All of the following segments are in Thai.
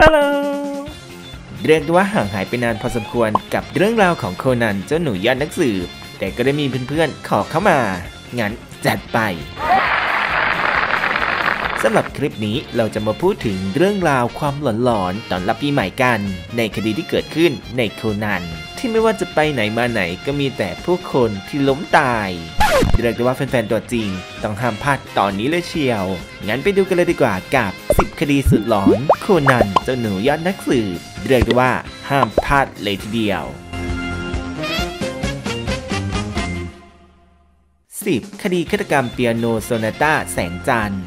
ฮัลโหลเรียกว่าห่างหายไปนานพอสมควรกับเรื่องราวของโคนันเจ้าหนูยอดนักสืบแต่ก็ได้มีเพื่อนๆขอเข้ามางั้นจัดไปสำหรับคลิปนี้เราจะมาพูดถึงเรื่องราวความหลอนๆตอนรับปีใหม่กันในคดีที่เกิดขึ้นในโคนันที่ไม่ว่าจะไปไหนมาไหนก็มีแต่ผู้คนที่ล้มตายเรียกได้ว่าแฟนๆตัวจริงต้องห้ามพลาดตอนนี้เลยเชียวงั้นไปดูกันเลยดีกว่ากับ10คดีสุดหลอนโคนันเจ้าหนูยอดนักสืบเรียกได้ว่าห้ามพลาดเลยทีเดียว10คดีฆาตกรรมเปียโนโซนาต้าแสงจันทร์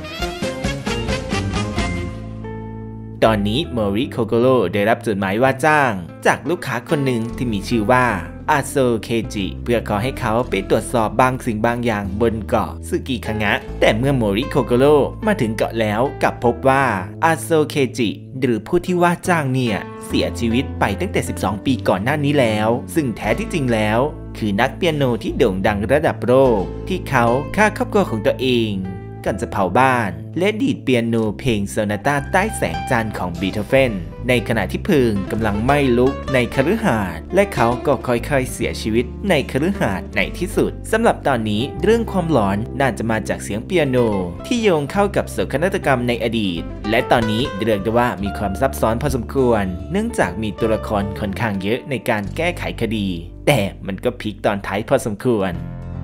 ตอนนี้โมริโคโกโร่ได้รับจดหมายว่าจ้างจากลูกค้าคนหนึ่งที่มีชื่อว่าอาโซเคจิเพื่อขอให้เขาไปตรวจสอบบางสิ่งบางอย่างบนเกาะซึกิคังะแต่เมื่อโมริโคโกโร่มาถึงเกาะแล้วกลับพบว่าอาโซเคจิหรือผู้ที่ว่าจ้างเนี่ยเสียชีวิตไปตั้งแต่12ปีก่อนหน้านี้แล้วซึ่งแท้ที่จริงแล้วคือนักเปียโนที่โด่งดังระดับโลกที่เขาฆ่าครอบครัวของตัวเองก่อนจะเผาบ้านและดีดเปียโนเพลงโซนาต้าใต้แสงจันทร์ของบีโธเฟนในขณะที่เพลิงกำลังไหม้ลุกในคฤหาสน์และเขาก็ค่อยๆเสียชีวิตในคฤหาสน์ในที่สุดสำหรับตอนนี้เรื่องความหลอนน่าจะมาจากเสียงเปียโนที่โยงเข้ากับโศกนาฏกรรมในอดีตและตอนนี้เรียกได้ว่ามีความซับซ้อนพอสมควรเนื่องจากมีตัวละครค่อนข้างเยอะในการแก้ไขคดีแต่มันก็พลิกตอนท้ายพอสมควร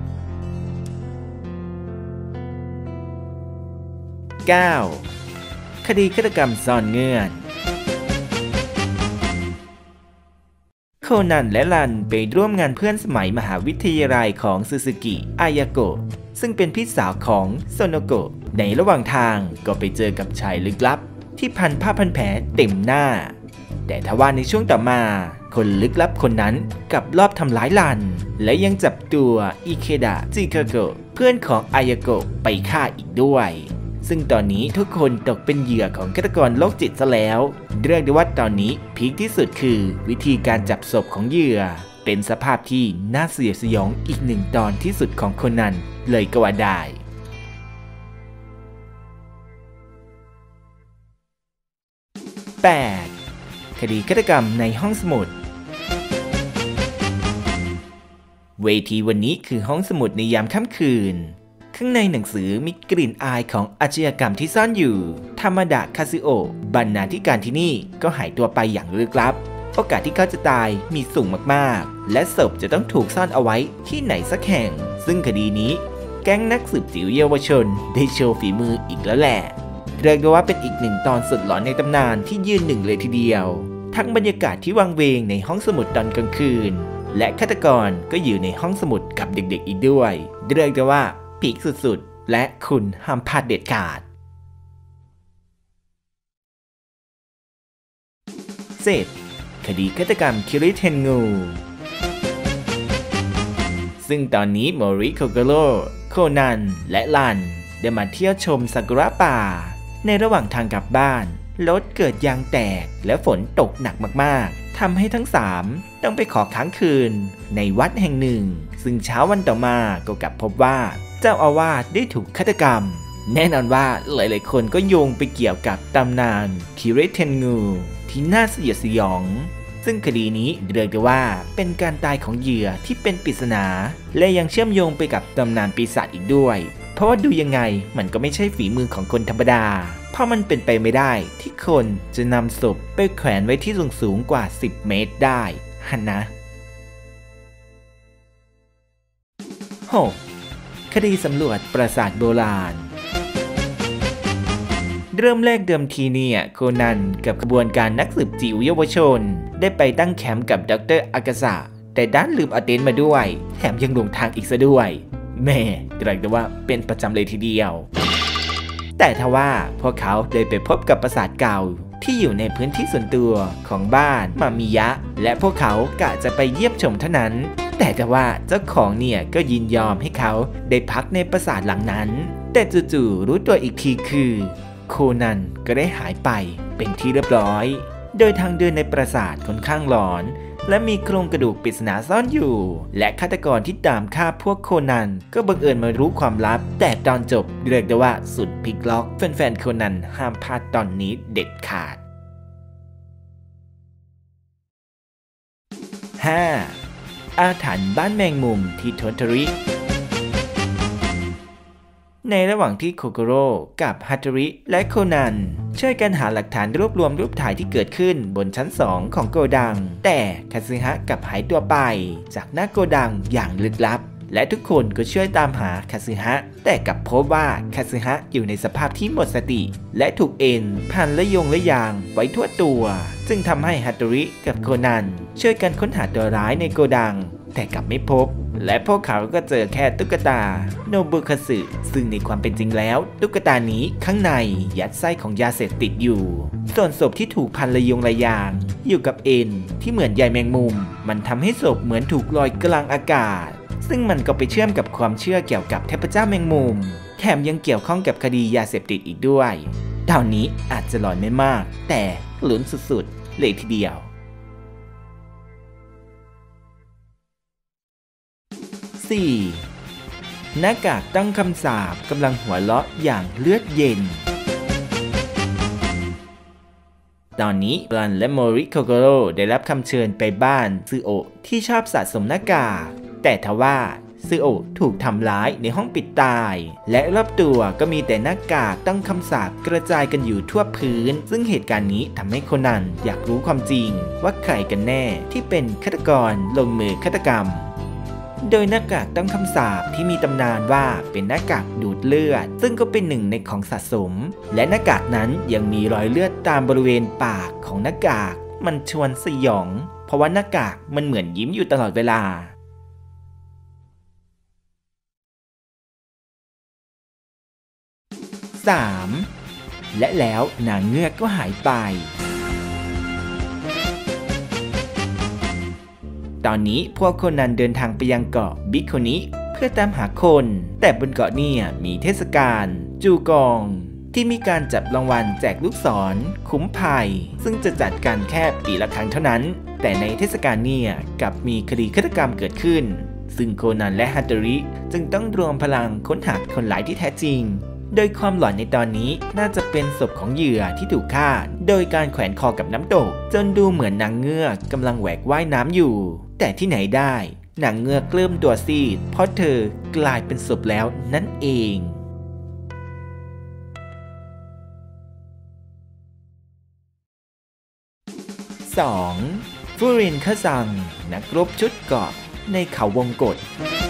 9 คดีฆาตกรรมซ่อนเงื่อนโคนันและรันไปร่วมงานเพื่อนสมัยมหาวิทยาลัยของซูซูกิอายาโกะซึ่งเป็นพี่สาวของโซโนโกะในระหว่างทางก็ไปเจอกับชายลึกลับที่พันผ้าพันแผลเต็มหน้าแต่ทว่าในช่วงต่อมาคนลึกลับคนนั้นกลับลอบทำร้ายรันและยังจับตัวอิเคดะจิคาโกะเพื่อนของอายาโกะไปฆ่าอีกด้วยซึ่งตอนนี้ทุกคนตกเป็นเหยื่อของฆาตกรโรคจิตซะแล้วเรียกได้ว่าตอนนี้พีคที่สุดคือวิธีการจับศพของเหยื่อเป็นสภาพที่น่าสยดสยองอีกหนึ่งตอนที่สุดของโคนันเลยก็ว่าได้ 8 คดีฆาตกรรมในห้องสมุดเวทีวันนี้คือห้องสมุดในยามค่ำคืนข้างในหนังสือมีกลิ่นอายของอาชญากรรมที่ซ่อนอยู่ธรรมดาคาซิโอบรรณาธิการที่นี่ก็หายตัวไปอย่างลึกลับโอกาสที่เขาจะตายมีสูงมากๆและศพจะต้องถูกซ่อนเอาไว้ที่ไหนสักแห่งซึ่งคดีนี้แก๊งนักสืบจิ๋วเยาวชนได้โชว์ฝีมืออีกแล้วแหละเรียกได้ว่าเป็นอีกหนึ่งตอนสุดหลอนในตำนานที่ยืนหนึ่งเลยทีเดียวทั้งบรรยากาศที่วังเวงในห้องสมุดตอนกลางคืนและฆาตกรก็อยู่ในห้องสมุดกับเด็กๆอีกด้วยเรียกได้ว่าพีคสุดๆและคุณห้ามพลาดเด็ดขาด10 คดีฆาตกรรมคิริเทนงูซึ่งตอนนี้โมริโคโกโร่โคนันและรันได้มาเที่ยวชมซากุระป่าในระหว่างทางกลับบ้านรถเกิดยางแตกและฝนตกหนักมากๆทำให้ทั้ง3ต้องไปขอค้างคืนในวัดแห่งหนึ่งซึ่งเช้าวันต่อมาก็กลับพบว่าเจ้าอาวาสได้ถูกฆาตกรรมแน่นอนว่าหลายๆคนก็โยงไปเกี่ยวกับตำนานคิริเทนงูที่น่าสยดสยองซึ่งคดีนี้เรียกได้ว่าเป็นการตายของเหยื่อที่เป็นปริศนาและยังเชื่อมโยงไปกับตำนานปีศาจอีกด้วยเพราะว่าดูยังไงมันก็ไม่ใช่ฝีมือของคนธรรมดาเพราะมันเป็นไปไม่ได้ที่คนจะนำศพไปแขวนไว้ที่สูงกว่า10 เมตรได้ฮันนะ6 คดีสำรวจปราสาทโบราณเริ่มแรกเดิมทีเนี่ยโคนันกับขบวนการนักสืบจิ๋วเยาวชนได้ไปตั้งแคมป์กับดร.อากาซะแต่ด้านลืมเอาเต็นท์มาด้วยแถมยังหลงทางอีกซะด้วยแม่เรียกได้ว่าเป็นประจำเลยทีเดียวแต่ทว่าพวกเขาได้ไปพบกับปราสาทเก่าที่อยู่ในพื้นที่ส่วนตัวของบ้านมามิยะและพวกเขากะจะไปเยี่ยมชมเท่านั้นแต่ว่าเจ้าของเนี่ยก็ยินยอมให้เขาได้พักในปราสาทหลังนั้นแต่จู่ๆรู้ตัวอีกทีคือโคนันก็ได้หายไปเป็นที่เรียบร้อยโดยทางเดินในปราสาทค่อนข้างหลอนและมีโครงกระดูกปริศนาซ่อนอยู่และฆาตกรที่ตามฆ่าพวกโคนันก็บังเอิญมารู้ความลับแต่ตอนจบเรียกได้ว่าสุดพลิกล็อกแฟนๆโคนันห้ามพลาดตอนนี้เด็ดขาด 5. อาถรรพ์บ้านแมงมุมที่โทโทริในระหว่างที่โคโกโร่กับฮัตโตริและโคนันช่วยกันหาหลักฐานรวบรวมรูปถ่ายที่เกิดขึ้นบนชั้น2ของโกดังแต่คาซึฮะกลับหายตัวไปจากหน้าโกดังอย่างลึกลับและทุกคนก็ช่วยตามหาคาซึฮะแต่กลับพบว่าคาซึฮะอยู่ในสภาพที่หมดสติและถูกเอ็นพันและยางไว้ทั่วตัวจึงทำให้ฮัตโตริกับโคนันช่วยกันค้นหาตัวร้ายในโกดังแต่กลับไม่พบและพวกเขาก็เจอแค่ตุ๊กตาโนบุคัสึซึ่งในความเป็นจริงแล้วตุ๊กตานี้ข้างในยัดไส้ของยาเสพติดอยู่ส่วนศพที่ถูกพันระยางอยู่กับเอ็นที่เหมือนใยแมงมุมมันทำให้ศพเหมือนถูกลอยกลางอากาศซึ่งมันก็ไปเชื่อมกับความเชื่อเกี่ยวกับเทพเจ้าแมงมุมแถมยังเกี่ยวข้องกับคดียาเสพติดอีกด้วยตอนนี้อาจจะหลอนไม่มากแต่ลุ้นสุดๆเลยทีเดียว4. หน้ากากตั้งคำสาปกำลังหัวเราะอย่างเลือดเย็นตอนนี้บรันและโมริโคโกโร่ได้รับคำเชิญไปบ้านซึโอะที่ชอบสะสมหน้ากากแต่ทว่าซึโอะถูกทำร้ายในห้องปิดตายและรอบตัวก็มีแต่หน้ากากตั้งคำสาปกระจายกันอยู่ทั่วพื้นซึ่งเหตุการณ์นี้ทำให้โคนันอยากรู้ความจริงว่าใครกันแน่ที่เป็นฆาตกรลงมือฆาตกรรมโดยหน้ากากตั้งคำสาปที่มีตำนานว่าเป็นหน้ากากดูดเลือดซึ่งก็เป็นหนึ่งในของสะสมและหน้ากากนั้นยังมีรอยเลือดตามบริเวณปากของหน้ากากมันชวนสยองเพราะว่าหน้ากากมันเหมือนยิ้มอยู่ตลอดเวลา3. และแล้วนางเงือกก็หายไปตอนนี้พวกโคนันเดินทางไปยังเกาะบิโคนิเพื่อตามหาคนแต่บนเกาะเนี่ยมีเทศกาลจูกองที่มีการจับรางวัลแจกลูกศรคุ้มภัยซึ่งจะจัดกันแค่ปีละครั้งเท่านั้นแต่ในเทศกาลเนี่ยกลับมีคดีฆาตกรรมเกิดขึ้นซึ่งโคนันและฮัตโตริจึงต้องรวมพลังค้นหาคนร้ายที่แท้จริงโดยความหลอนในตอนนี้น่าจะเป็นศพของเหยื่อที่ถูกฆ่าโดยการแขวนคอกับน้ำตกจนดูเหมือนนางเงือกกำลังแหวกว่ายน้ำอยู่แต่ที่ไหนได้นางเงือกเริ่มตัวซีดเพราะเธอกลายเป็นศพแล้วนั่นเอง2. ฟูรินคาซังนักรบชุดเกราะในเขาวงกต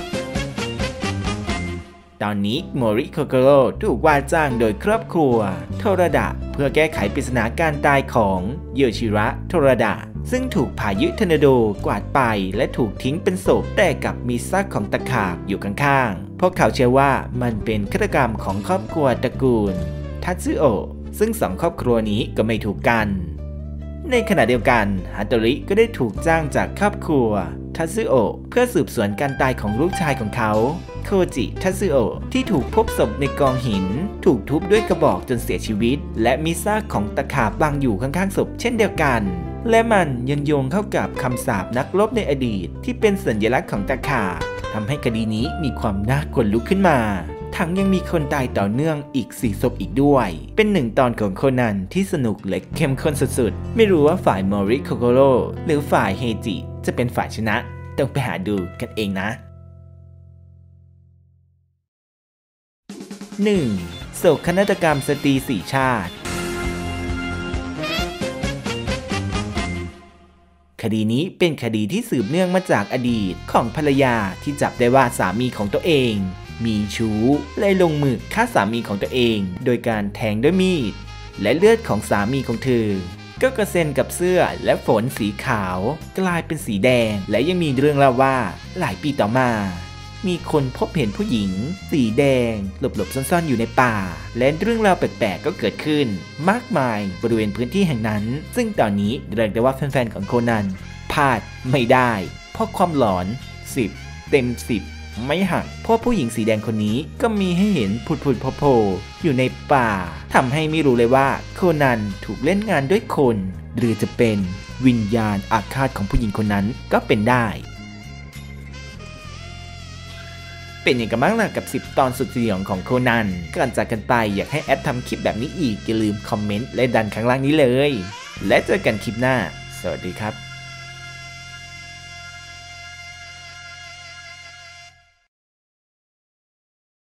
ตอนนี้โมริโคโกโร่ถูกว่าจ้างโดยครอบครัวโทราดะเพื่อแก้ไขปริศนาการตายของโยชิระโทราดะซึ่งถูกพายุทอร์นาโดกวาดไปและถูกทิ้งเป็นศพแต่กับมีซากของตะขาบอยู่ข้างๆพวกเขาเชื่อว่ามันเป็นฆาตกรรมของครอบครัวตระกูลทัตสึโอะซึ่งสองครอบครัวนี้ก็ไม่ถูกกันในขณะเดียวกันฮัตโตริก็ได้ถูกจ้างจากครอบครัวทัตสึโอะเพื่อสืบสวนการตายของลูกชายของเขาโคจิทัตสึโอะที่ถูกพบศพในกองหินถูกทุบด้วยกระบอกจนเสียชีวิตและมีซากของตะขาบวางอยู่ข้างๆศพเช่นเดียวกันและมันยังโยงเข้ากับคำสาปนักรบในอดีตที่เป็นสัญลักษณ์ของตะขาบทำให้คดีนี้มีความน่าขนลุกขึ้นมาทั้งยังมีคนตายต่อเนื่องอีก4 ศพอีกด้วยเป็น1 ตอนของโคนันที่สนุกและเข้มข้นสุดๆไม่รู้ว่าฝ่ายโมริโคโกโร่หรือฝ่ายเฮจิจะเป็นฝ่ายชนะต้องไปหาดูกันเองนะ 1. โศกนาฏกรรมสตรี4 ชาติคดีนี้เป็นคดีที่สืบเนื่องมาจากอดีตของภรรยาที่จับได้ว่าสามีของตัวเองมีชู้เลยลงมือฆ่าสามีของตัวเองโดยการแทงด้วยมีดและเลือดของสามีของเธอก็กระเซ็นกับเสื้อและฝนสีขาวกลายเป็นสีแดงและยังมีเรื่องเล่าว่าหลายปีต่อมามีคนพบเห็นผู้หญิงสีแดงหลบๆซ่อนๆอยู่ในป่าและเรื่องราวแปลกๆก็เกิดขึ้นมากมายบริเวณพื้นที่แห่งนั้นซึ่งตอนนี้เรียกได้ว่าแฟนๆของโคนันพลาดไม่ได้เพราะความหลอน10 เต็ม 10ไม่หักเพราะผู้หญิงสีแดงคนนี้ก็มีให้เห็นผุดๆโผล่ๆอยู่ในป่าทำให้ไม่รู้เลยว่าโคนันถูกเล่นงานด้วยคนหรือจะเป็นวิญญาณอาฆาตของผู้หญิงคนนั้นก็เป็นได้เป็นอย่างไรบ้างล่ะกับ10 ตอนสุดสยองของโคนันก่อนจากกันไปอยากให้แอดทำคลิปแบบนี้อีกอย่าลืมคอมเมนต์และดันข้างล่างนี้เลยและเจอกันคลิปหน้าสวัสดีครับ